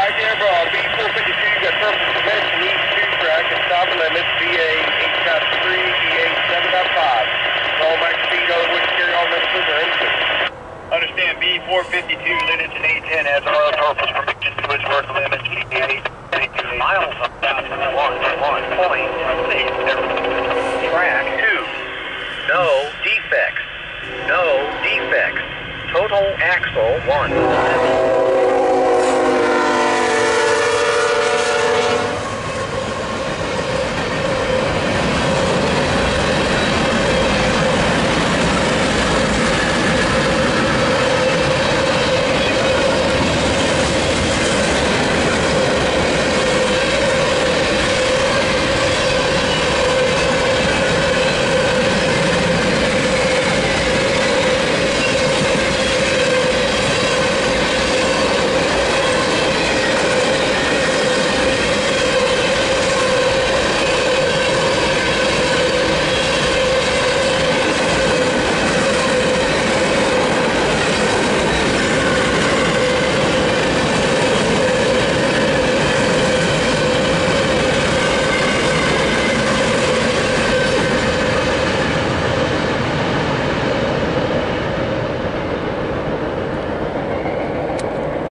B452, got purple commencing east 2 track and stop limits VA 8.3, VA 7.5. All max speed over which carry all messages are into. Understand B452, limits in A10 has oil purpose permission to its work limits. VA 82 miles up down 1.6. Track 2. No defects. No defects. Total axle 1.